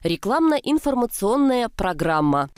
Рекламно-информационная программа.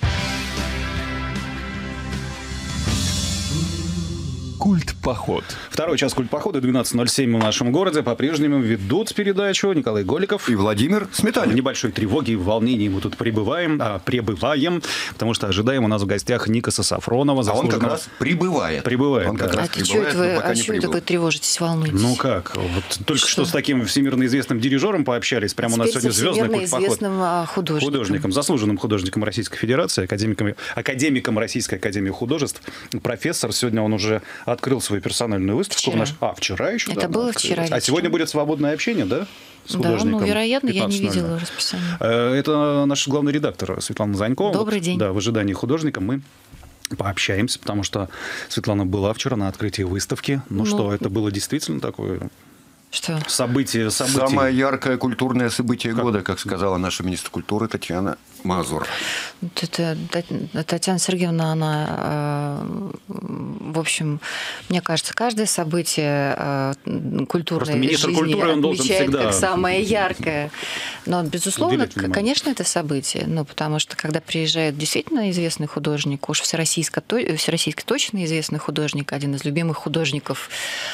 Культ-поход. Второй час культ-похода, 12:07 в нашем городе. По-прежнему ведут передачу Николай Голиков и Владимир Сметанин. В небольшой тревоге и волнении мы тут пребываем, потому что ожидаем у нас в гостях Никоса Сафронова. А он как раз прибывает. Прибывает, он да. как раз прибывает, а чего вы тревожитесь, волнуетесь? Ну как? Вот только что с таким всемирно известным дирижером пообщались. Прямо у нас сегодня звездный культ-поход. Известным художником, заслуженным художником Российской Федерации, академиком Российской академии художеств. Профессор. Сегодня он уже открыл свою персональную выставку. Вчера еще. Это было вчера. А сегодня будет свободное общение, да? С художником. Да, вероятно, я не видела расписание. Это наш главный редактор Светлана Занькова. Добрый день. Да, в ожидании художника мы пообщаемся, потому что Светлана была вчера на открытии выставки. Что, это было действительно такое... Что? Событие. Самое яркое культурное событие года, как сказала наша министр культуры Татьяна Мазур. Татьяна Сергеевна, она, в общем, мне кажется, каждое событие культурной министр жизни культуры, он должен отмечает всегда как самое яркое. Но, безусловно, конечно, это событие. Потому что, когда приезжает действительно известный художник, уж всероссийски точно известный художник, один из любимых художников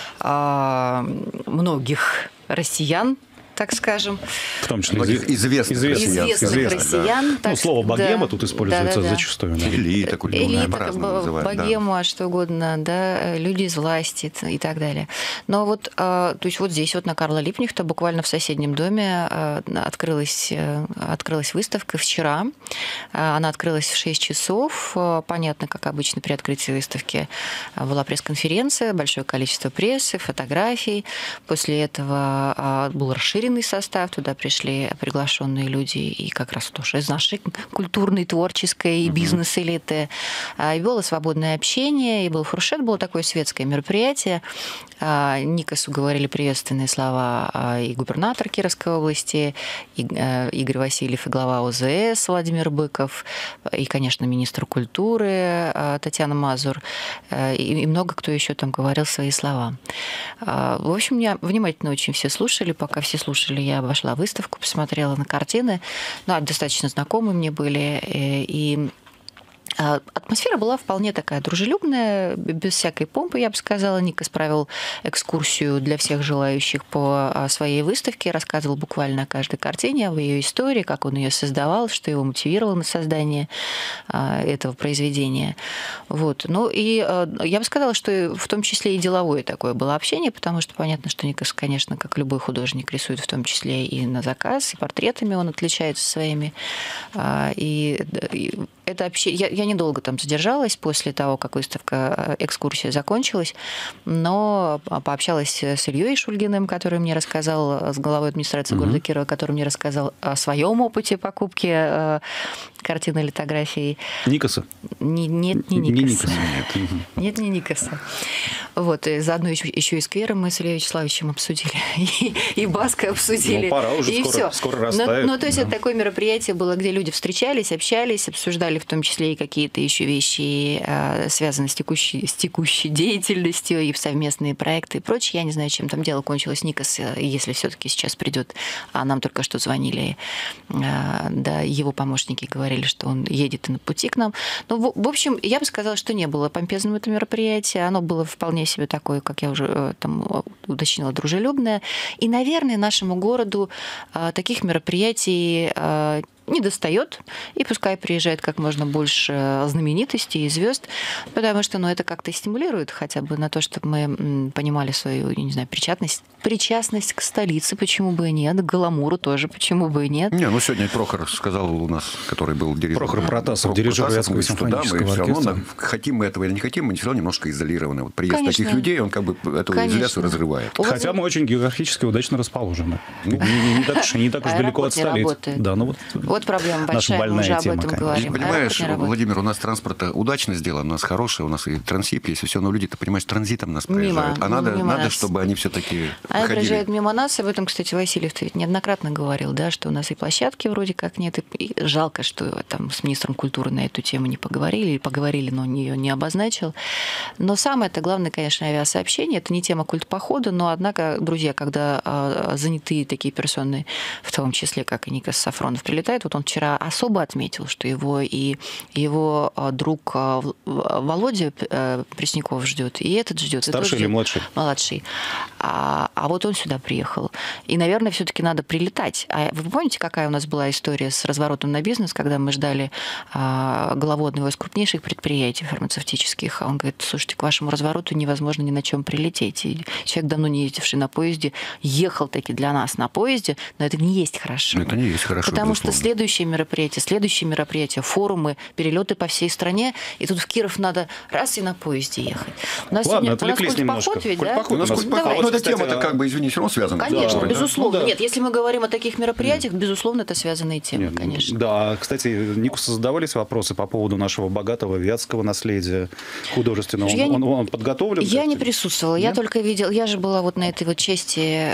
многих россиян, так скажем. В том числе известных россиян. Да. Слово «богема» тут используется зачастую. Да. Элита культурная, по-разному называют. Богема, что угодно, да, люди из власти и так далее. Но то есть здесь, на Карла Липкнехта, буквально в соседнем доме открылась выставка вчера. Она открылась в 6 часов. Понятно, как обычно при открытии выставки была пресс-конференция, большое количество прессы, фотографий. После этого был расширенный состав, туда пришли приглашенные люди и как раз тоже из нашей культурной, творческой и бизнес-элиты. И было свободное общение, и был фуршет, было такое светское мероприятие. Никосу говорили приветственные слова и губернатор Кировской области, и Игорь Васильев, и глава ОЗС Владимир Быков, и, конечно, министр культуры Татьяна Мазур, и много кто еще там говорил свои слова. В общем, меня внимательно очень все слушали. Пока все слушали, я обошла выставку, посмотрела на картины. Достаточно знакомые мне были. И атмосфера была вполне такая дружелюбная, без всякой помпы, я бы сказала. Никос провел экскурсию для всех желающих по своей выставке, рассказывал буквально о каждой картине, о ее истории, как он ее создавал, что его мотивировало на создание этого произведения. И я бы сказала, что в том числе и деловое такое было общение, потому что понятно, что Никос, конечно, как любой художник, рисует в том числе и на заказ, и портретами он отличается своими. И это общение... Я недолго там задержалась после того, как экскурсия закончилась, но пообщалась с Ильей Шульгиным, который мне рассказал, с главой администрации города Кирова, который мне рассказал о своем опыте покупки картины литографии. Никоса? Нет, не Никоса. Нет, не Никоса. И заодно еще и скверы мы с Ильей Вячеславовичем обсудили, и Баской обсудили. Пора уже, и скоро растает. То есть это такое мероприятие было, где люди встречались, общались, обсуждали в том числе и какие-то еще вещи, связанные с текущей деятельностью, и совместные проекты и прочее. Я не знаю, чем там дело кончилось. Никос, если все-таки сейчас придет, нам только что звонили, его помощники говорили, что он едет и на пути к нам. В общем, я бы сказала, что не было помпезным это мероприятие. Оно было вполне себе такое, как я уже уточнила, дружелюбное. И, наверное, нашему городу таких мероприятий не достает, и пускай приезжает как можно больше знаменитостей и звезд, потому что это как-то стимулирует хотя бы на то, чтобы мы понимали свою, не знаю, причастность к столице, почему бы и нет, к гламуру тоже, почему бы и нет. Сегодня Прохор сказал у нас, который был дирижером. Прохор Протасов, дирижер Вятского симфонического оркестра. Хотим мы этого или не хотим, мы все равно немножко изолированы. Приезд таких людей, он эту изоляцию разрывает. Хотя мы очень географически удачно расположены. Не так уж далеко от столицы. Вот проблема большая, мы уже об этом говорим. Понимаешь, Владимир, у нас транспорт удачно сделан, у нас хороший, у нас и трансип есть, и все, но люди, ты понимаешь, транзитом нас проезжают. А надо, чтобы они все-таки Они проезжают мимо нас. Об этом, кстати, Васильев ведь неоднократно говорил, что у нас и площадки вроде как нет. И жалко, что там с министром культуры на эту тему не поговорили, или поговорили, но он ее не обозначил. Но самое-то главное, конечно, авиасообщение. Это не тема культ-похода, но, однако, друзья, когда занятые такие персоны, в том числе, как и Никос Сафронов, прилетают вот он вчера особо отметил, что его и его друг Володя Пресняков ждет, и этот ждет. Старший или младший? Младший. А вот он сюда приехал. И, наверное, все-таки надо прилетать. А вы помните, какая у нас была история с разворотом на бизнес, когда мы ждали главу одного из крупнейших предприятий фармацевтических? Он говорит: слушайте, к вашему развороту невозможно ни на чем прилететь. И человек, давно не ездивший на поезде, ехал таки для нас на поезде, но это не есть хорошо. Это не есть хорошо, потому безусловно. что следующие мероприятия, форумы, перелеты по всей стране, и тут в Киров надо раз и на поезде ехать. У нас Ладно, сегодня отвлеклись немножко. Поход ведь, да? У нас Давай. эта тема-то, как бы, извини, все равно связана. Конечно, Да. безусловно. Ну, да. Нет, если мы говорим о таких мероприятиях, безусловно, это связанные темы, конечно. Да, кстати, Никусу задавались вопросы по поводу нашего богатого вятского наследия художественного. Он подготовлен? Я не присутствовала, я только видела, я же была вот на этой вот части,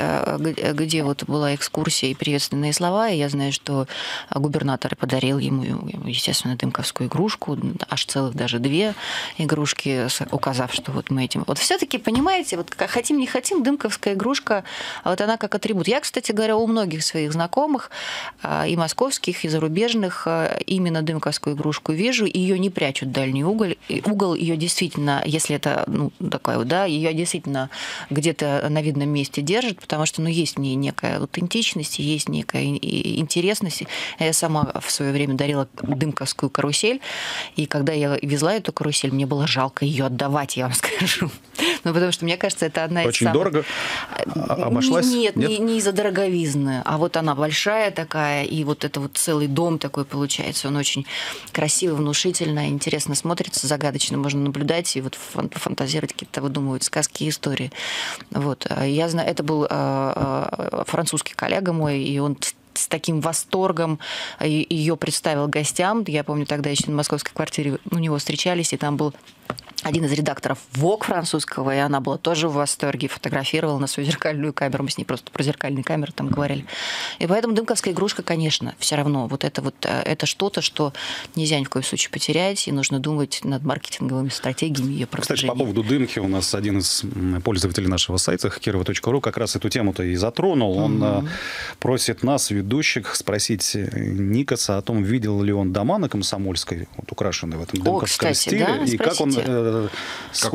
где вот была экскурсия и приветственные слова, и я знаю, что губернатор подарил ему, естественно, дымковскую игрушку, аж целых даже 2 игрушки, указав, что вот мы этим... Вот все-таки, понимаете, вот хотим не хотим, дымковская игрушка, вот она как атрибут. Я, кстати говоря, у многих своих знакомых, и московских, и зарубежных, именно дымковскую игрушку вижу, и ее не прячут в дальний угол. Угол ее действительно, если это, такая вот, да, ее действительно где-то на видном месте держат, потому что, есть в ней некая аутентичность, есть некая интересность. Я сама в свое время дарила дымковскую карусель, и когда я везла эту карусель, мне было жалко ее отдавать, я вам скажу. Потому что, мне кажется, это одна из Очень самых... дорого обошлась? Нет, не из-за дороговизны, а вот она большая такая, и вот это вот целый дом такой получается. Он очень красиво, внушительно, интересно смотрится, загадочно можно наблюдать и вот фантазировать, какие-то выдумывать сказки и истории. Вот. Я знаю, это был французский коллега мой, и он с таким восторгом ее представил гостям. Я помню, тогда еще на московской квартире у него встречались, и там был один из редакторов Vogue французского, и она была тоже в восторге, фотографировала на свою зеркальную камеру. Мы с ней просто про зеркальные камеры там говорили. И поэтому дымковская игрушка, конечно, все равно. Вот это что-то, что нельзя ни в коем случае потерять, и нужно думать над маркетинговыми стратегиями ее продвижения. Кстати, по поводу дымки, у нас один из пользователей нашего сайта, kirova.ru, как раз эту тему-то и затронул. Он просит нас, ведущих, спросить Никоса о том, видел ли он дома на Комсомольской, вот, украшенные в этом дымковском стиле, да? и как он как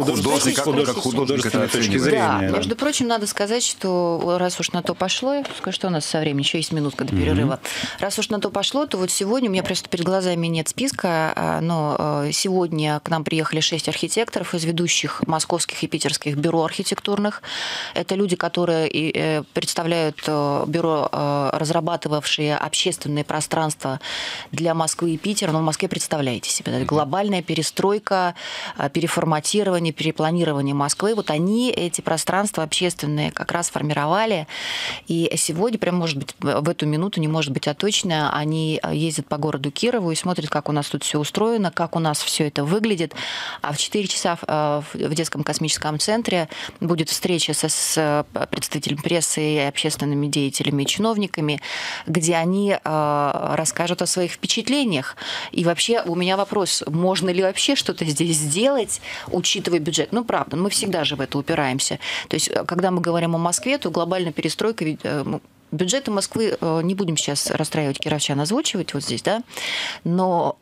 художник это точки зрения. Да. Между прочим, надо сказать, что раз уж на то пошло, что у нас со временем, еще есть минутка до перерыва, раз уж на то пошло, то вот сегодня, у меня просто перед глазами нет списка, но сегодня к нам приехали 6 архитекторов из ведущих московских и питерских бюро архитектурных. Это люди, которые представляют бюро, разрабатывавшие общественные пространства для Москвы и Питера. Но в Москве, представляете себе, это глобальная перестройка, переформатирование, перепланирование Москвы. Вот они эти пространства общественные как раз формировали. И сегодня, прям, может быть, в эту минуту, не может быть, а точно, они ездят по городу Кирову и смотрят, как у нас тут все устроено, как у нас все это выглядит. А в 4 часа в детском космическом центре будет встреча с представителями прессы и общественными деятелями и чиновниками, где они расскажут о своих впечатлениях. И вообще у меня вопрос, можно ли вообще что-то здесь сделать, учитывая бюджет? Правда, мы всегда же в это упираемся. То есть, когда мы говорим о Москве, то глобальная перестройка, бюджеты Москвы, не будем сейчас расстраивать кировчан, озвучивать вот здесь, да, но...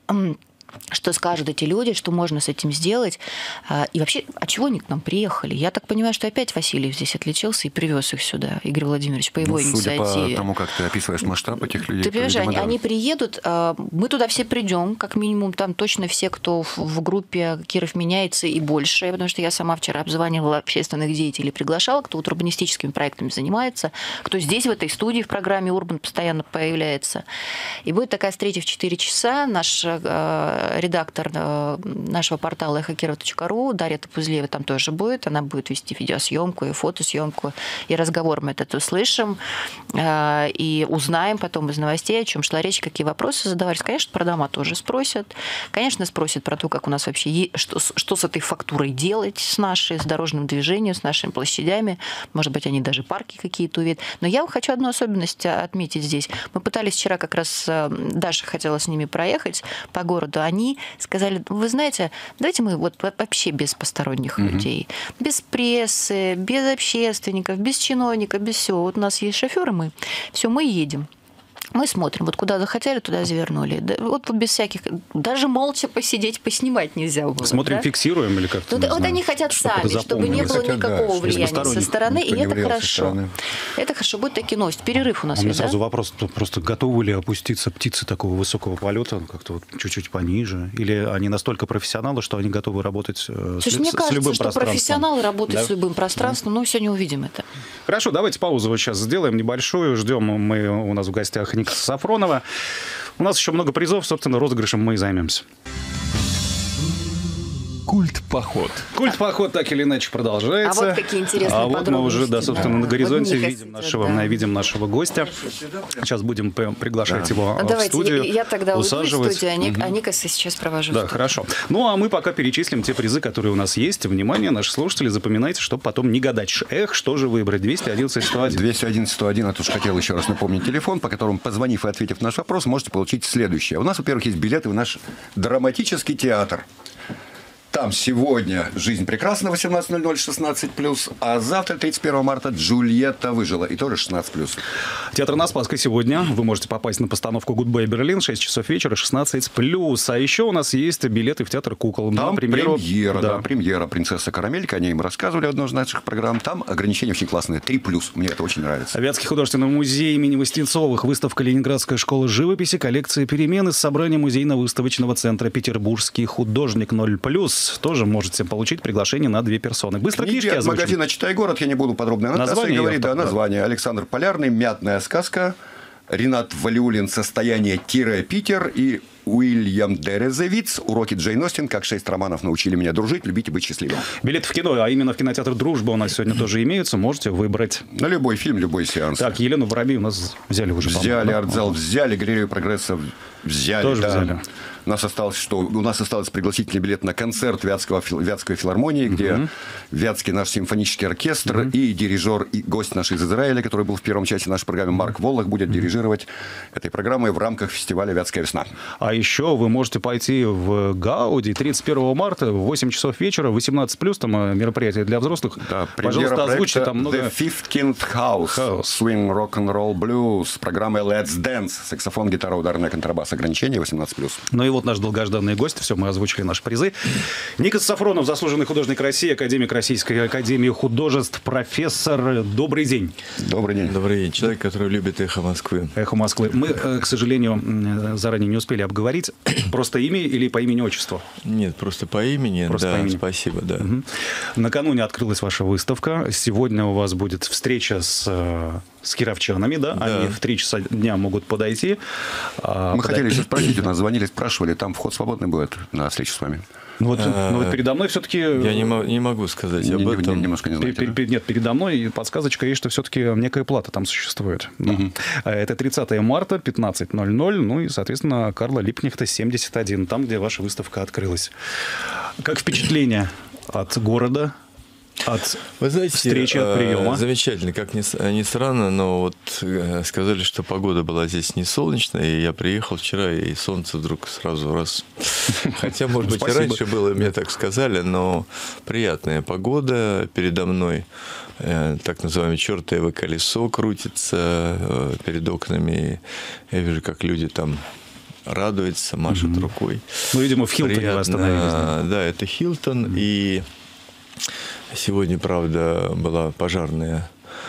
Что скажут эти люди, что можно с этим сделать. И вообще, от чего они к нам приехали? Я так понимаю, что опять Васильев здесь отличился и привез их сюда, Игорь Владимирович, по его инициативе. Судя по тому, как ты описываешь масштаб этих людей. Ты понимаешь, они приедут, мы туда все придем, как минимум там точно все, кто в группе «Киров меняется» и больше, потому что я сама вчера обзванивала общественных деятелей, приглашала, кто вот урбанистическими проектами занимается, кто здесь в этой студии в программе «Урбан» постоянно появляется. И будет такая встреча в 4 часа. Наш редактор нашего портала эхокирова.ру Дарья Топузлеева там тоже будет. Она будет вести видеосъемку и фотосъемку. И разговор мы этот услышим. И узнаем потом из новостей, о чем шла речь, какие вопросы задавались. Конечно, про дома тоже спросят. Конечно, спросят про то, как у нас вообще, что с этой фактурой делать, с нашей, с дорожным движением, с нашими площадями. Может быть, они даже парки какие-то увидят. Но я хочу одну особенность отметить здесь. Мы пытались вчера как раз, Даша хотела с ними проехать по городу. Они сказали, вы знаете, давайте мы вот вообще без посторонних людей, без прессы, без общественников, без чиновников, без всего. Вот у нас есть шоферы, мы едем. Мы смотрим, вот куда захотели, туда завернули. Да, вот без всяких... Даже молча посидеть, поснимать нельзя было. Смотрим, да? фиксируем или как-то? Вот они хотят сами, чтобы не было никакого влияния со стороны, и это хорошо. Это хорошо, будет такие новости. Перерыв у нас. У меня сразу вопрос, просто готовы ли опуститься птицы такого высокого полета, как-то вот чуть-чуть пониже? Или они настолько профессионалы, что они готовы работать с любым пространством? Мне кажется, что профессионалы работают с любым пространством, но сегодня увидим это. Хорошо, давайте паузу вот сейчас сделаем небольшую. Ждем мы, у нас в гостях Никаса Сафронова. У нас еще много призов, собственно, розыгрышем мы и займемся. Культ-поход. Культ-поход так или иначе продолжается. А вот какие интересные подробности. А вот мы уже, да, собственно, на горизонте вот видим нашего гостя. Сейчас будем приглашать его в студию. Давайте, я тогда уйду из студии, а Никаса сейчас провожу. Да, хорошо. Ну, а мы пока перечислим те призы, которые у нас есть. Внимание, наши слушатели, запоминайте, чтобы потом не гадать. Что же выбрать? 211-101. 211-101, это уж хотел еще раз напомнить телефон, по которому, позвонив и ответив на наш вопрос, можете получить следующее. У нас, во-первых, есть билеты в наш драматический театр. Там сегодня «Жизнь прекрасна» 18:00, 16+, а завтра, 31 марта, «Джульетта выжила», и тоже 16+. Театр на Спасской сегодня. Вы можете попасть на постановку «Гудбай, Берлин», 6 часов вечера, 16+. А еще у нас есть билеты в театр кукол. Там премьера, да. Премьера «Принцесса Карамелька», о ней мы рассказывали в одной из наших программ. Там ограничения очень классные, 3+, мне это очень нравится. Вятский художественный музей имени Востенцовых, выставка «Ленинградская школа живописи», коллекция «Перемены», собрание музейно-выставочного центра «Петербургский художник 0+. Тоже можете получить приглашение на 2 персоны. Быстро книжки от озвучим. Магазина «Читай город», я не буду подробно аннотации говорить. Да, название. Александр Полярный, «Мятная сказка», Ренат Валиулин, «Состояние-Питер» и Уильям Дерезевиц, «Уроки Джейн Остин. Как 6 романов научили меня дружить, любить и быть счастливым». Билеты в кино, а именно в кинотеатр «Дружба» у нас сегодня тоже имеются. Можете выбрать. На любой фильм, любой сеанс. Так, Елену Воробей у нас взяли уже. Взяли «Артзал», взяли «Галерею Прогресса», взяли. Тоже да. взяли. У нас остался пригласительный билет на концерт Вятской филармонии, где Вятский наш симфонический оркестр и дирижер, и гость наш из Израиля, который был в первом части нашей программы, Марк Волох, будет дирижировать этой программой в рамках фестиваля «Вятская весна». А еще вы можете пойти в Гауди 31 марта в 8 часов вечера, 18+, там мероприятие для взрослых. Да, пожалуйста, озвучьте там много... The 15th House, Swing, Rock'n'Roll, Blues, программа Let's Dance, саксофон, гитара, ударная, контрабас, ограничения 18+. Ну и вот наш долгожданный гость. Все, мы озвучили наши призы. Никас Сафронов, заслуженный художник России, академик Российской академии художеств, профессор. Добрый день. Добрый день. Добрый день. Человек, который любит «Эхо Москвы». «Эхо Москвы». Мы, к сожалению, заранее не успели обговорить. Просто имя или по имени-отчеству? Нет, просто по имени. Просто да, по имени. Спасибо, да. Угу. Накануне открылась ваша выставка. Сегодня у вас будет встреча с кировчанами, да? Да. Они в 3 часа дня могут подойти. Мы хотели еще спросить, у нас звонили, спрашивали, там вход свободный будет на встречу с вами? Ну вот передо мной все-таки... Я не могу сказать об этом. Немножко не знаете, да? Нет, передо мной подсказочка есть, что все-таки некая плата там существует. Угу. Это 30 марта, 15:00. Ну и, соответственно, Карла Липкнехта, 71, там, где ваша выставка открылась. Как впечатление от города? От встречи, от приема. Замечательно, как ни странно, но вот сказали, что погода была здесь не солнечная, и я приехал вчера, и солнце вдруг сразу раз. Хотя, может быть, и раньше было, мне так сказали, но приятная погода передо мной. Так называемое чертово колесо крутится перед окнами. Я вижу, как люди там радуются, машут рукой. Ну, видимо, в Хилтоне вы остановились. Да, это Хилтон, и... Сегодня, правда, была пожарная,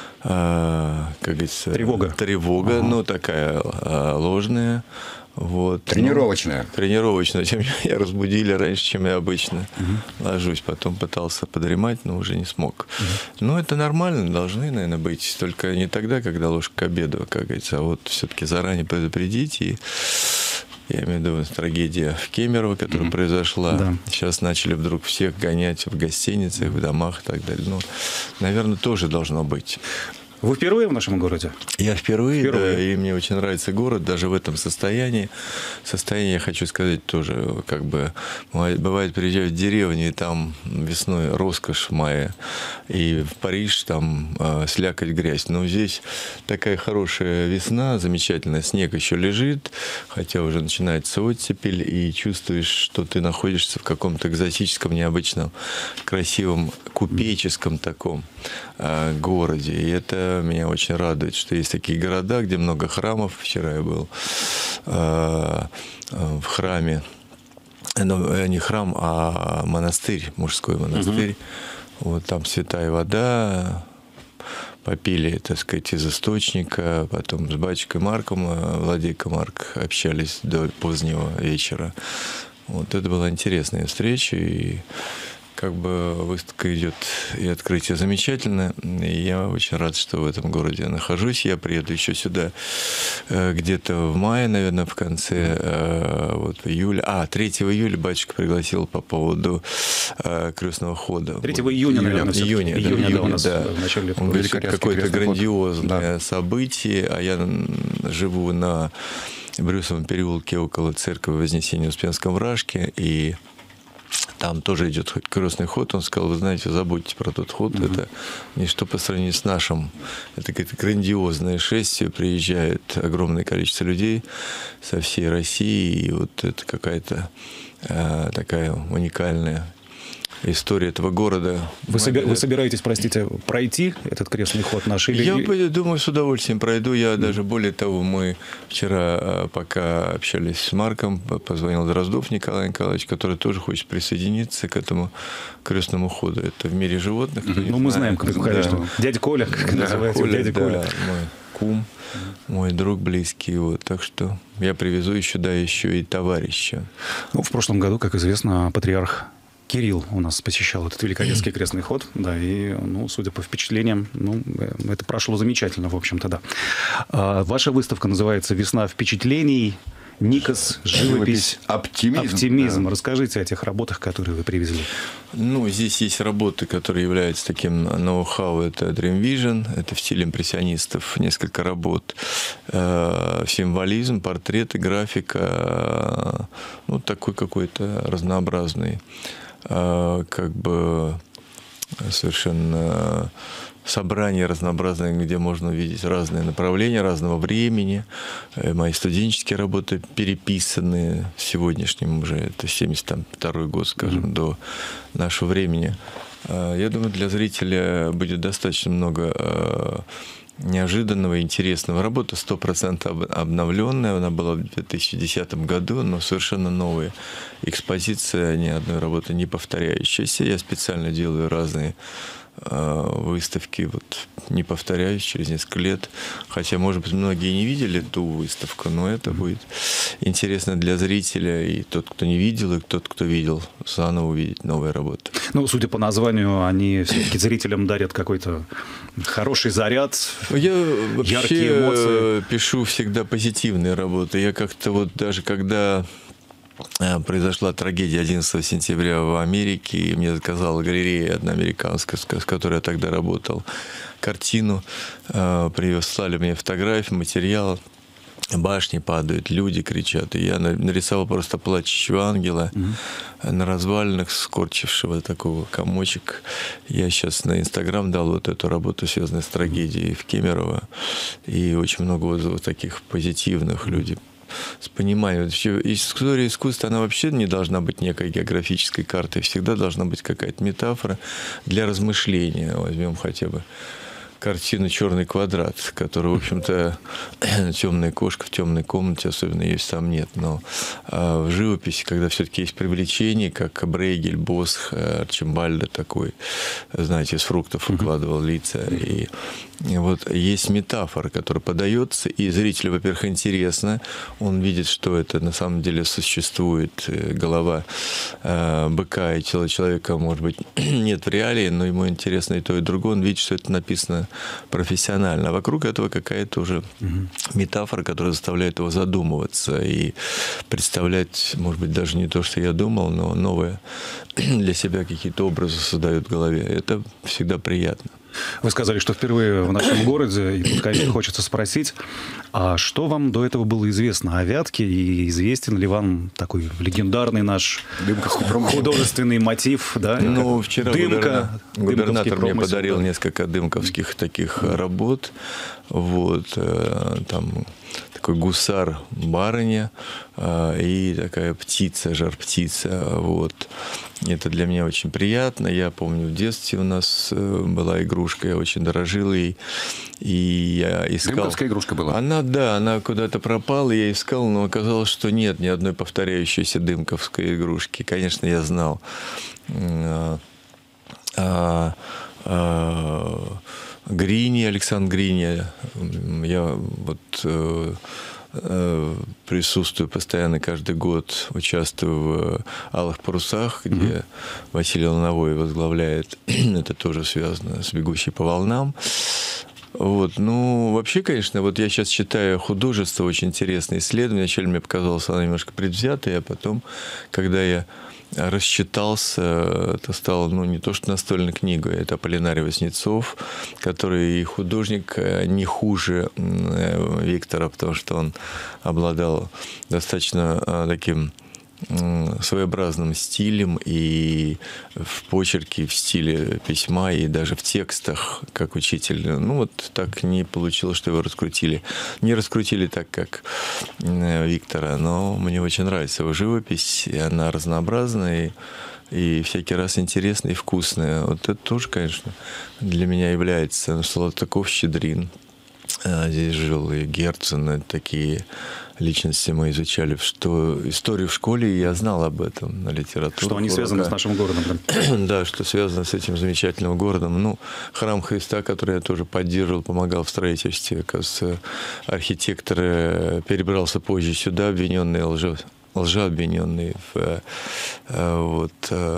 как говорится... Тревога, но такая ложная. Вот. Тренировочная. Тренировочная. Чем я разбудили раньше, чем я обычно ложусь. Потом пытался подремать, но уже не смог. Но это нормально, должны, наверное, быть. Только не тогда, когда ложь к обеду, как говорится, а вот все-таки заранее предупредить. И я имею в виду трагедия в Кемерово, которая произошла. Да. Сейчас начали вдруг всех гонять в гостиницах, в домах и так далее. Ну, наверное, тоже должно быть. Вы впервые в нашем городе? Я впервые, да, и мне очень нравится город, даже в этом состоянии. Состояние, я хочу сказать, тоже, как бы, бывает, приезжаю в деревню, и там весной роскошь в мае, и в Париж там слякоть, грязь. Но здесь такая хорошая весна, замечательная, снег еще лежит, хотя уже начинается оттепель, и чувствуешь, что ты находишься в каком-то экзотическом, необычном, красивом, купеческом таком городе. И это меня очень радует, что есть такие города, где много храмов. Вчера я был в храме, ну, не храм, а монастырь, мужской монастырь. Вот там святая вода, попили, так сказать, из источника, потом с батюшкой Марком, владыка Марк, общались до позднего вечера. Вот это была интересная встреча, и как бы выставка идет, и открытие замечательное. И я очень рад, что в этом городе нахожусь. Я приеду еще сюда где-то в мае, наверное, в конце вот июля. 3 июля батюшка пригласил по поводу крестного хода. 3 июня, наверное, июня, у нас да. в начале Он говорит, какое-то грандиозное событие, а я живу на Брюсовом переулке около церкви Вознесения Успенском Вражке, и там тоже идет крестный ход. Он сказал: вы знаете, забудьте про тот ход, это ничто по сравнению с нашим. Это какое-то грандиозное шествие, приезжает огромное количество людей со всей России, и вот это какая-то такая уникальная история этого города. Вы собираетесь, простите, пройти этот крестный ход наш? Или... Я думаю, с удовольствием пройду. Я даже, более того, мы вчера, пока общались с Марком, позвонил Дроздов Николай Николаевич, который тоже хочет присоединиться к этому крестному ходу. Это в мире животных. Ну, мы знаем, конечно. Дядя Коля, как называется, Коля, дядя Коля. Мой кум, мой друг близкий. Вот. Так что я привезу еще и товарища. Ну, в прошлом году, как известно, патриарх Кирилл у нас посещал этот Великорецкий крестный ход, да, и, ну, судя по впечатлениям, ну, это прошло замечательно, в общем-то, да. Ваша выставка называется «Весна впечатлений. Никос. Живопись. Оптимизм». Да. Расскажите о тех работах, которые вы привезли. Ну, здесь есть работы, которые являются таким ноу-хау. Это Dream Vision, это в стиле импрессионистов несколько работ. Символизм, портреты, графика, ну, такой какой-то разнообразный, как бы совершенно собрание разнообразное, где можно увидеть разные направления, разного времени. Мои студенческие работы переписаны сегодняшним уже, это 72-й год, скажем, до нашего времени. Я думаю, для зрителя будет достаточно много неожиданного и интересного. Работа 100% обновленная, она была в 2010 году, но совершенно новая экспозиция, ни одной работы не повторяющаяся. Я специально делаю разные выставки, вот, не повторяюсь, через несколько лет. Хотя, может быть, многие не видели ту выставку, но это будет интересно для зрителя, и тот, кто не видел, и тот, кто видел, заново увидеть новые работы. Ну, судя по названию, они все-таки зрителям дарят какой-то хороший заряд, яркие эмоции. Я пишу всегда позитивные работы. Я как-то вот даже когда произошла трагедия 11 сентября в Америке, и мне заказала галерея одна американская, с которой я тогда работал, картину, прислали мне фотографии, материал, башни падают, люди кричат, и я нарисовал просто плачущего ангела на развалинах, скорчившего такого комочек. Я сейчас на Инстаграм дал вот эту работу, связанную с трагедией в Кемерово, и очень много отзывов таких позитивных, люди с пониманием. История искусства, она вообще не должна быть некой географической картой. Всегда должна быть какая-то метафора для размышления. Возьмем хотя бы картину «Черный квадрат», которая, в общем-то, темная кошка в темной комнате, особенно ее там нет. Но в живописи, когда все-таки есть привлечение, как Брейгель, Босх, Арчимбальдо такой, знаете, из фруктов выкладывал лица. И вот есть метафора, которая подается, и зрителю, во-первых, интересно. Он видит, что это на самом деле существует. Голова быка и тело человека, может быть, нет в реалии, но ему интересно и то, и другое. Он видит, что это написано профессионально. А вокруг этого какая-то уже метафора, которая заставляет его задумываться и представлять, может быть, даже не то, что я думал, но новое для себя какие-то образы создает в голове. Это всегда приятно. Вы сказали, что впервые в нашем городе, и тут, конечно, хочется спросить, а что вам до этого было известно о Вятке, и известен ли вам такой легендарный наш художественный мотив? Да? Ну, вчера дымка, губернатор мне подарил несколько дымковских таких работ. Вот, там такой гусар барыня и такая птица, жар-птица. Вот. Это для меня очень приятно. Я помню, в детстве у нас была игрушка, я очень дорожил ей. И я искал... Дымковская игрушка была? Она куда-то пропала, я искал, но оказалось, что нет ни одной повторяющейся дымковской игрушки. Конечно, я знал. Грини, Александр Грини. Я вот присутствую постоянно каждый год, участвую в «Алых парусах», где Василий Лановой возглавляет. Это тоже связано с «Бегущей по волнам». Вот, ну, вообще, конечно, вот я сейчас читаю художество, очень интересное исследование. Вначале мне показалось оно немножко предвзятое, а потом, когда я расчитался, это стало, ну, не то что настольной книгой, это Аполлинарий Васнецов, который и художник не хуже Виктора, потому что он обладал достаточно таким своеобразным стилем и в почерке, и в стиле письма, и даже в текстах, как учитель. Ну, вот так не получилось, что его раскрутили. Не раскрутили так, как Виктора, но мне очень нравится его живопись, и она разнообразная, и всякий раз интересная и вкусная. Вот это тоже, конечно, для меня является Салтыков-Щедрин. Здесь жил и Герцен, это такие личности мы изучали, что историю в школе, и я знал об этом на литературе. Что они связаны с нашим городом. Да, что связано с этим замечательным городом. Ну, храм Христа, который я тоже поддерживал, помогал в строительстве. Оказывается, архитектор перебрался позже сюда, обвиненный лжеобвиненный в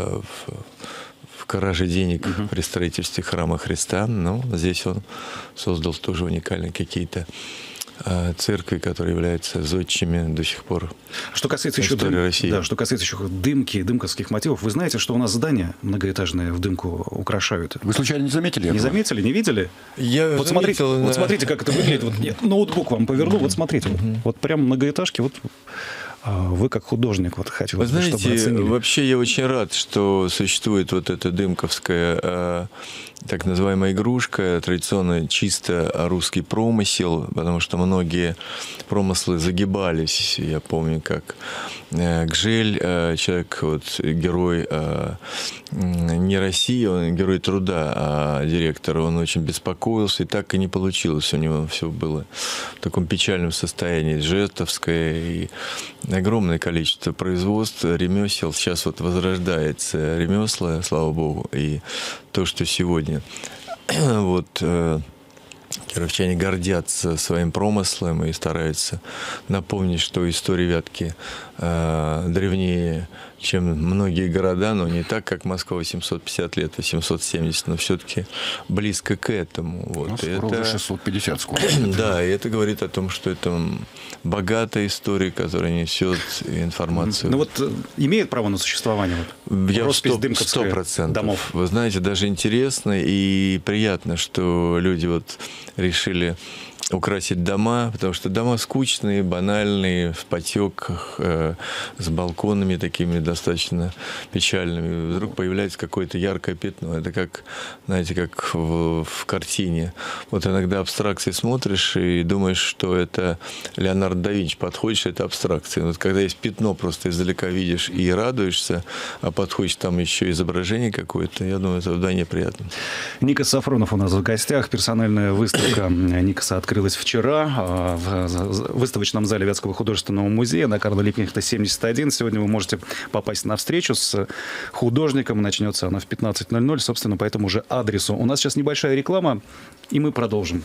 краже денег при строительстве храма Христа. Но здесь он создал тоже уникальные какие-то церкви, которые являются зодчими до сих пор. Что касается еще России. Да, что касается еще дымки, дымковских мотивов, вы знаете, что у нас здания многоэтажные в дымку украшают? Вы случайно не заметили? Не заметили, не видели? Я вот смотрите, вот смотрите, как это выглядит. Вот я ноутбук вам поверну, вот смотрите, вот прям многоэтажки, вот. Вы как художник, вот хочу, вы знаете, чтобы оценили. Вообще я очень рад, что существует вот эта дымковская так называемая игрушка, традиционно чисто русский промысел, потому что многие промыслы загибались. Я помню, как Гжель, человек, вот, герой не России, он герой труда, а директор, он очень беспокоился, и так и не получилось. У него все было в таком печальном состоянии. Жестовское и огромное количество производств, ремесел. Сейчас вот возрождается ремесла, слава богу, и то, что сегодня вот кировчане гордятся своим промыслом и стараются напомнить, что история Вятки древнее, чем многие города, но не так, как Москва 850 лет, 870, но все-таки близко к этому. Вот. Ну, скоро уже 650 скоро. Да, и это говорит о том, что это богатая история, которая несет информацию. Ну вот имеет право на существование? Вот, я 100%. Домов. Вы знаете, даже интересно и приятно, что люди вот решили украсить дома, потому что дома скучные, банальные, в потеках, с балконами такими достаточно печальными. Вдруг появляется какое-то яркое пятно. Это как, знаете, как в картине. Вот иногда абстракции смотришь и думаешь, что это Леонардо да Винчи. Подходишь, это абстракция. Вот когда есть пятно, просто издалека видишь и радуешься, а подходишь, там еще изображение какое-то, я думаю, это вдвойне приятно. Никос Сафронов у нас в гостях. Персональная выставка Никоса открылась вчера в выставочном зале Вятского художественного музея на Карла Липкнехта 71. Сегодня вы можете попасть на встречу с художником. Начнется она в 15:00, собственно, по этому же адресу. У нас сейчас небольшая реклама, и мы продолжим.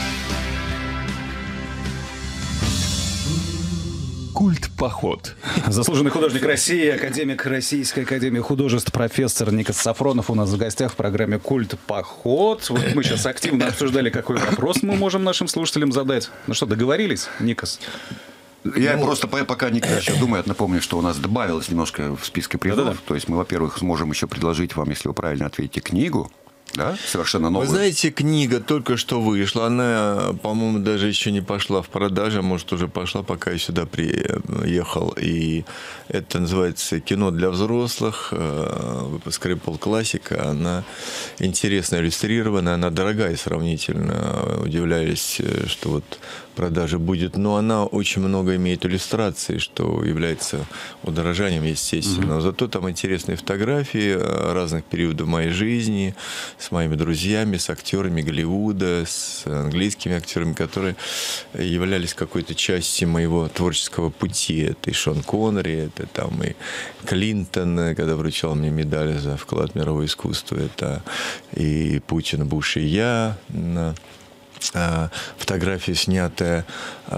Культ-поход. Заслуженный художник России, академик Российской академии художеств, профессор Никос Сафронов у нас в гостях в программе «Культ-поход». Вот мы сейчас активно обсуждали, какой вопрос мы можем нашим слушателям задать. Ну что, договорились, Никос? Я просто, пока Никита еще думает, напомню, что у нас добавилось немножко в списке призов. Да-да-да. То есть мы, во-первых, сможем еще предложить вам, если вы правильно ответите, книгу. Да? Совершенно новую. Вы знаете, книга только что вышла. Она, по-моему, даже еще не пошла в продажу. Может, уже пошла, пока я сюда приехал. И это называется «Кино для взрослых». Выпуск Ripple классика. Она интересно иллюстрирована. Она дорогая сравнительно. Удивляюсь, что вот продажи будет. Но она очень много имеет иллюстраций, что является удорожанием, естественно. Зато там интересные фотографии разных периодов моей жизни, с моими друзьями, с актерами Голливуда, с английскими актерами, которые являлись какой-то частью моего творческого пути. Это и Шон Коннери, это там и Клинтон, когда вручал мне медаль за вклад в мировое искусство, это и Путин, Буш и я. Фотография, снятая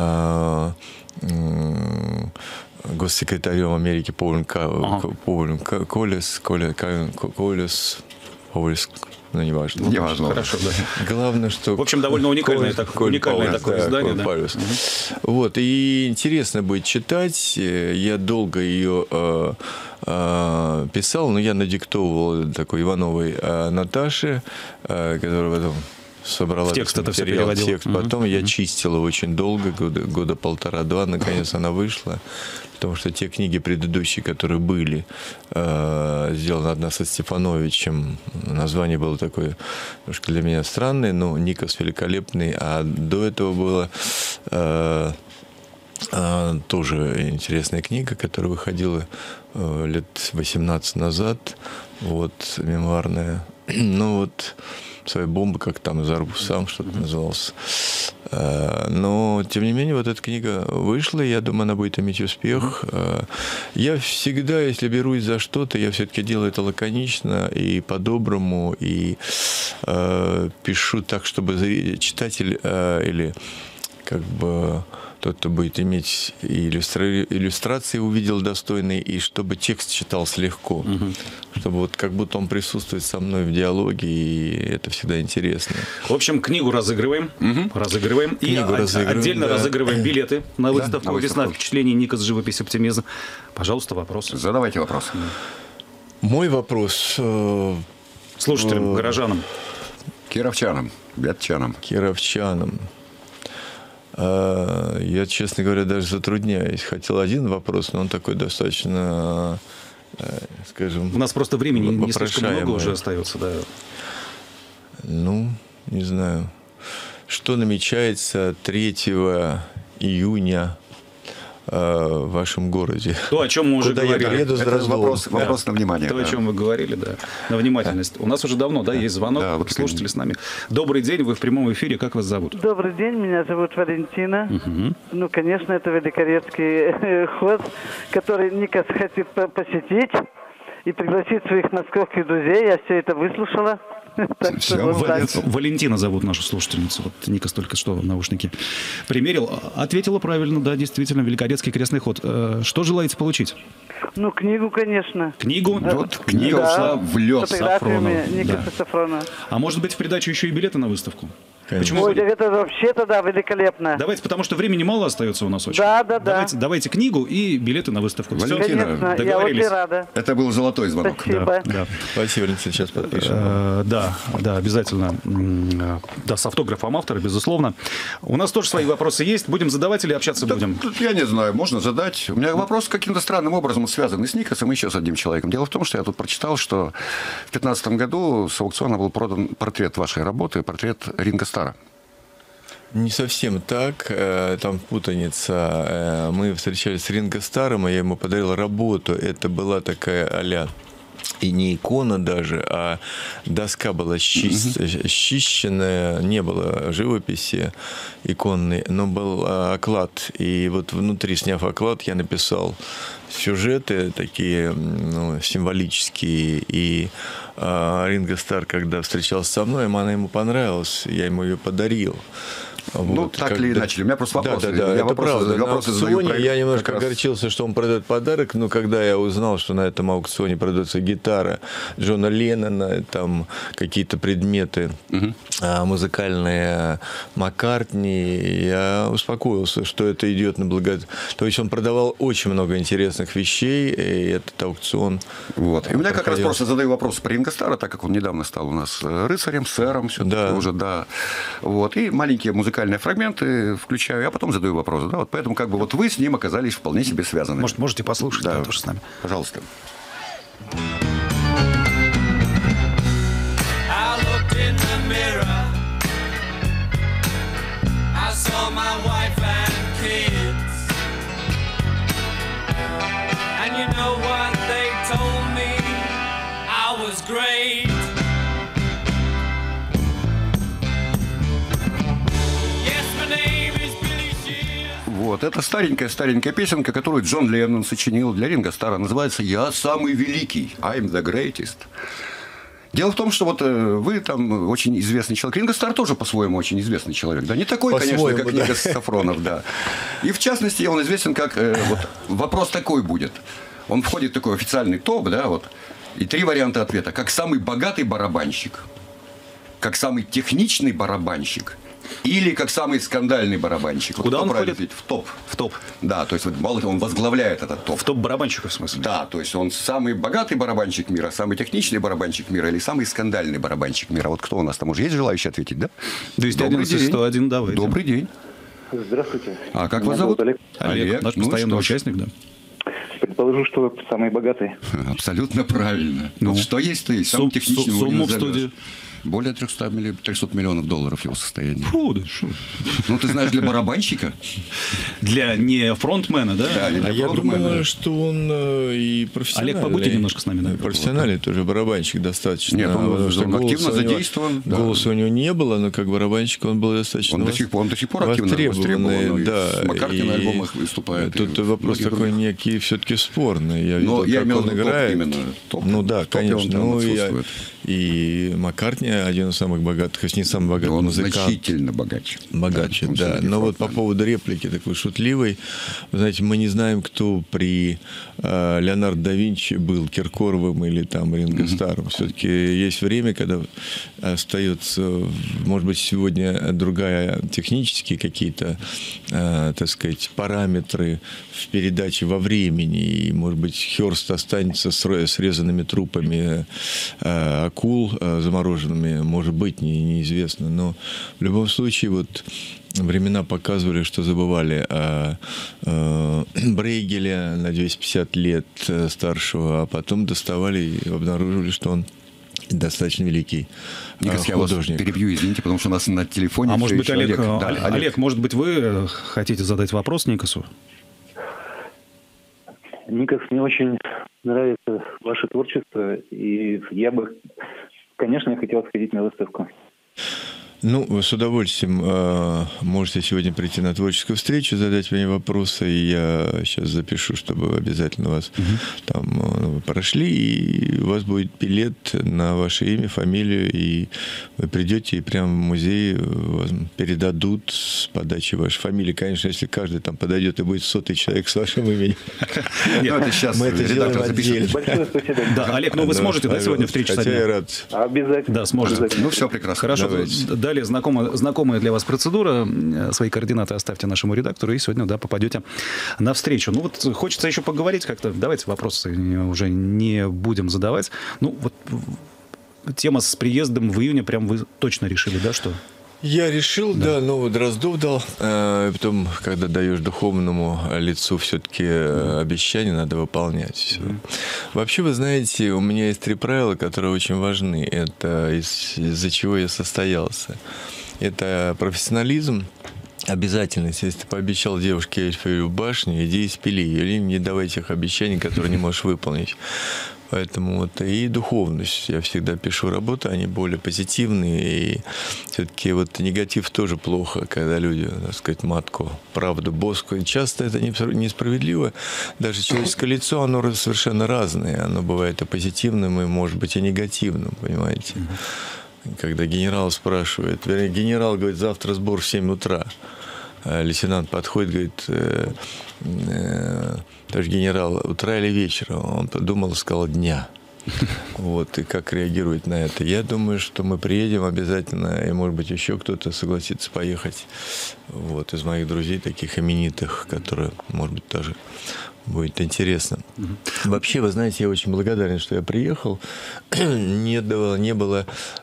госсекретарем Америки Полем Коллис, ну, неважно. Неважно. Хорошо, да. Главное, что... В общем, довольно уникальное такое издание. Да. Вот, и интересно будет читать. Я долго ее писал, но я надиктовывал такой Ивановой Наташе, которая потом собрала текст это материал, все текст. Потом я чистил его очень долго, года полтора-два, наконец она вышла. Потому что те книги предыдущие, которые были, сделана одна со Стефановичем, название было такое немножко для меня странное, но Никос великолепный, а до этого было тоже интересная книга, которая выходила лет 18 назад, вот, мемуарная. Ну вот, «Своя бомба», как там, «Взорву сам», что-то назывался. Но, тем не менее, вот эта книга вышла, и я думаю, она будет иметь успех. Я всегда, если берусь за что-то, я все-таки делаю это лаконично и по-доброму, и пишу так, чтобы читатель или как бы тот, кто будет иметь иллюстрации, увидел достойные, и чтобы текст читался легко. Чтобы вот как будто он присутствует со мной в диалоге, и это всегда интересно. В общем, книгу разыгрываем. Разыгрываем. Книгу разыгрываем, отдельно разыгрываем билеты на выставку на «Весна выставку. впечатлений. Никос. Живопись. Оптимизм». Пожалуйста, вопрос. Задавайте вопрос. Мой вопрос Слушателям, горожанам. Кировчанам, вятчанам. кировчанам. Я, честно говоря, даже затрудняюсь. Хотел один вопрос, но он такой достаточно, скажем... У нас просто времени не слишком много вопрошаемый. уже остается. Да. Ну, не знаю. Что намечается 3 июня в вашем городе? То, о чем мы уже Куда я говорили. приеду с Это Дроздовым? вопрос на внимание. То, о да. чем вы говорили, да. На внимательность. У нас уже давно, да, есть звонок. Да, вот Слушатели с нами. Добрый день, вы в прямом эфире. Как вас зовут? Добрый день, меня зовут Валентина. Ну, конечно, это великорецкий ход, который Никос хотит посетить и пригласить своих московских друзей. Я все это выслушала. Так Всё, что вот так. молодец. Валентина зовут нашу слушательницу. Вот Никос только что в наушники примерил. Ответила правильно, да, действительно, великорецкий крестный ход. Что желаете получить? Ну, книгу, конечно. Книгу? Вот книга ушла в лед. Фотографиями Сафронов, Никоса да. Сафронова. А может быть, в придачу еще и билеты на выставку? Конечно. Почему? Ой, так это вообще-то, да, великолепно. Давайте, потому что времени мало остается у нас очень. Да. Давайте книгу и билеты на выставку. Всё? Валентина, Конечно, я договорились. очень рада. Это был золотой звонок. Спасибо. Да. Спасибо, Валентин, сейчас подпишем. Да, обязательно. Да, с автографом автора, безусловно. У нас тоже свои вопросы есть. Будем задавать или общаться будем? Тут я не знаю, можно задать. У меня вопрос каким-то странным образом связан с Никосом и еще с одним человеком. Дело в том, что я тут прочитал, что в 2015 году с аукциона был продан портрет вашей работы, портрет Ринго Старра. Не совсем так. Там путаница. Мы встречались с Ринго Старром, и я ему подарил работу. Это была такая а-ля и не икона даже, а доска была счищенная, не было живописи иконной, но был оклад. И вот внутри, сняв оклад, я написал сюжеты такие, ну, символические. И Ринго Старр, когда встречался со мной, она ему понравилась, я ему ее подарил. Ну, так или иначе. У меня просто вопросы. Да, я это правда. На аукционе я немножко как раз... огорчился, что он продает подарок, но когда я узнал, что на этом аукционе продается гитара Джона Леннона, там какие-то предметы музыкальные Маккартни, я успокоился, что это идет на благо... То есть он продавал очень много интересных вещей, и этот аукцион... Вот. И у меня как раз просто задаю вопрос про Ринго Старра, так как он недавно стал у нас рыцарем, сэром, все-таки уже, да. Вот. И маленькие музыкальные фрагменты включаю, а потом задаю вопросы. Да? Вот поэтому как бы вот вы с ним оказались вполне себе связаны. Может, можете послушать, да, тоже с нами. Пожалуйста. Вот, это старенькая песенка, которую Джон Леннон сочинил для Ринго Старра. Называется «Я самый великий», I'm the greatest. Дело в том, что вот вы там очень известный человек. Ринго Старр тоже по-своему очень известный человек. Да? Не такой, конечно, как Никос Сафронов. Да. И в частности, он известен как... вот, вопрос такой будет. Он входит в такой официальный топ, да, вот, и 3 варианта ответа. Как самый богатый барабанщик, как самый техничный барабанщик или как самый скандальный барабанщик. Куда он входит? В топ. В топ. Да, то есть вот, он возглавляет этот топ. В топ барабанщиков, в смысле? Да, то есть он самый богатый барабанщик мира, самый техничный барабанщик мира или самый скандальный барабанщик мира. Вот кто у нас там уже есть желающий ответить, да? 211-101, давайте. Добрый день. Здравствуйте. А как вас зовут? Олег, наш постоянный участник, да. Предположу, что вы самый богатый. Абсолютно правильно. Ну, что есть, то есть. Самый техничный сумму в студии. Более 300 миллионов долларов его состояние. Фу, да что? Ну, ты знаешь, для барабанщика. Для не фронтмена, да? Да, а я думаю, что он и профессиональный. Олег, побудьте немножко с нами. Да? Профессиональный тоже барабанщик достаточно. Нет, он активно задействован. Голоса у него не было, но как барабанщик он был достаточно Он до сих пор активно востребован. Да, с Маккартни на альбомах выступает. Тут вопрос такой некий все-таки спорный. Я видел, как он играет. Ну да, конечно. И Маккартни один из самых богатых, если не самый богатый музыкант. Он значительно богаче. Богаче, да. Но вот по поводу реплики такой шутливой, вы знаете, мы не знаем, кто при Леонардо да Винчи был, Киркоровым или там Ринго Старром. Все-таки есть время, когда остается, может быть, сегодня другая технические какие-то, так сказать, параметры в передаче во времени. И, может быть, Хёрст останется с срезанными трупами акул замороженными, может быть, неизвестно. Но в любом случае, вот времена показывали, что забывали о Брейгеле на 250 лет старшего, а потом доставали и обнаружили, что он достаточно великий Никас, я вас перебью, извините, потому что у нас на телефоне... А может быть, Олег, да, Олег, может быть, вы хотите задать вопрос Никасу? Никас, мне очень нравится ваше творчество, и я бы, конечно, хотел сходить на выставку. Ну, вы с удовольствием можете сегодня прийти на творческую встречу, задать мне вопросы, и я сейчас запишу, чтобы обязательно вас там прошли, и у вас будет билет на ваше имя, фамилию, и вы придете, и прямо в музей вас передадут с подачи вашей фамилии. Конечно, если каждый там подойдет, и будет 100-й человек с вашим именем. Мы это делаем отдельно. Большое спасибо. Да, Олег, ну вы сможете, да, сегодня в 3 часа? Хотя я рад. Обязательно. Да, сможете. Ну, все прекрасно. Хорошо. Далее знакомая для вас процедура. Свои координаты оставьте нашему редактору, и сегодня, да, попадете на встречу. Ну, вот хочется еще поговорить как-то. Давайте вопросы уже не будем задавать. Ну, вот тема с приездом в июне прям вы точно решили, да, что... Я решил, да, но Дроздов дал. Потом, когда даешь духовному лицу все-таки обещания, надо выполнять. Вообще, вы знаете, у меня есть 3 правила, которые очень важны. Это из-за чего я состоялся. Это профессионализм. Обязательность, если ты пообещал девушке Эйфелеву башню, иди и спили ее, или не давай тех обещаний, которые не можешь выполнить. Поэтому вот и духовность. Я всегда пишу работы, они более позитивные. И все-таки вот негатив тоже плохо, когда люди, так сказать, матку, правду, боску. Часто это несправедливо. Даже человеческое лицо, оно совершенно разное. Оно бывает и позитивным, и, может быть, и негативным, понимаете. когда генерал спрашивает, вернее, генерал говорит, завтра сбор в 7 утра. А лейтенант подходит, говорит, товарищ генерал, утра или вечера? Он подумал, сказал, дня. Вот, и как реагирует на это? Я думаю, что мы приедем обязательно, и, может быть, еще кто-то согласится поехать. Вот, из моих друзей, таких именитых, которые, может быть, тоже будет интересно. Вообще, вы знаете, я очень благодарен, что я приехал. Не было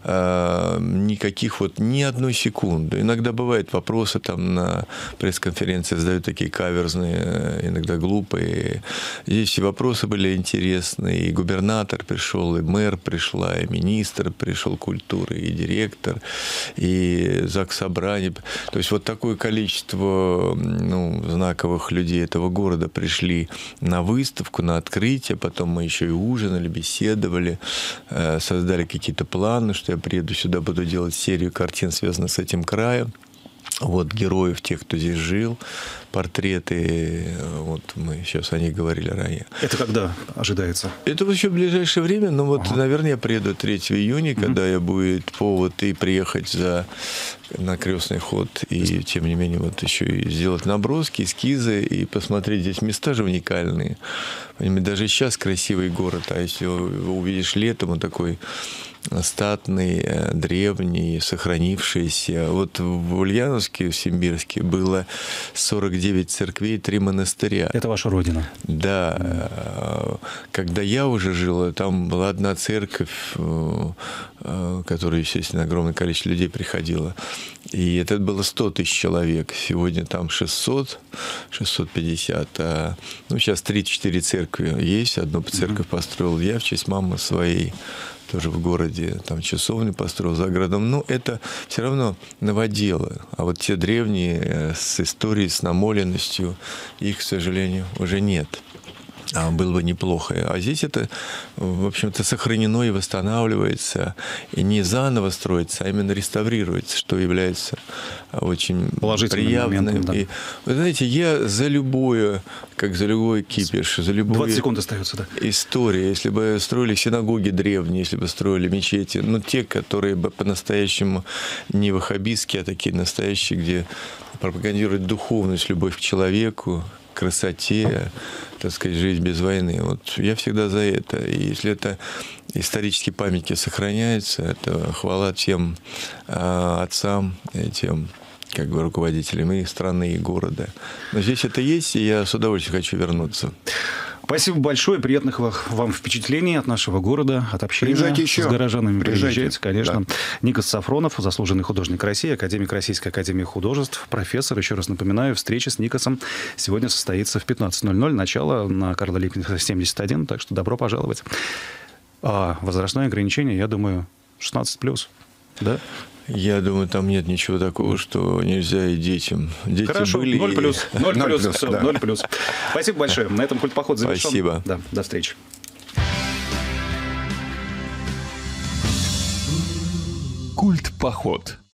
никаких ни одной секунды. Иногда бывают вопросы там на пресс-конференции, задают такие каверзные, иногда глупые. Здесь все вопросы были интересные. И губернатор пришел, и мэр пришла, и министр пришел культуры, и директор, и заксобрание. То есть вот такое количество знаковых людей этого города пришли на выставку, на открытие, потом мы еще и ужинали, беседовали, создали какие-то планы, что я приеду сюда, буду делать серию картин, связанных с этим краем. Вот героев, тех, кто здесь жил, портреты, вот мы сейчас о них говорили ранее. Это когда ожидается? Это еще в ближайшее время, но вот, наверное, я приеду 3 июня, когда будет повод и приехать на крестный ход, и, тем не менее, вот еще и сделать наброски, эскизы, и посмотреть здесь места же уникальные. Даже сейчас красивый город, а если увидишь летом, он такой статный, древний, сохранившийся. Вот в Ульяновске, в Симбирске было 49 церквей, 3 монастыря. Это ваша родина? Да. Когда я уже жил, там была одна церковь, которая, естественно, огромное количество людей приходило. И это было 100 тысяч человек. Сегодня там 600, 650. Сейчас 3-4 церкви есть. Одну церковь построил я в честь мамы своей. Тоже в городе, там часовню построил за городом. Но это все равно новоделы. А вот те древние с историей, с намоленностью, их, к сожалению, уже нет. А было бы неплохо. А здесь это, в общем-то, сохранено и восстанавливается. И не заново строится, а именно реставрируется, что является очень приятным. Моментом, да. И, вы знаете, я за любое, как за любой кипиш, за любую 20 секунд остается, да. историю. Если бы строили синагоги древние, если бы строили мечети, те, которые бы по-настоящему не ваххабистские, а такие настоящие, где пропагандируют духовность, любовь к человеку, красоте, так сказать, жизнь без войны. Вот я всегда за это. И если это исторические памятники сохраняются, это хвала тем отцам, тем руководителям и страны, и города. Но здесь это есть, и я с удовольствием хочу вернуться. Спасибо большое. Приятных вам впечатлений от нашего города, от общения с горожанами. Приезжайте, конечно. Да. Никос Сафронов, заслуженный художник России, академик Российской академии художеств, профессор. Еще раз напоминаю, встреча с Никосом сегодня состоится в 15:00. Начало на Карла Липкнехта 71, так что добро пожаловать. А возрастное ограничение, я думаю, 16+. Да? Я думаю, там нет ничего такого, что нельзя и детям. Дети Хорошо, были... 0+. Спасибо большое. На этом культпоход завершен. Спасибо. Да, до встречи. Культпоход.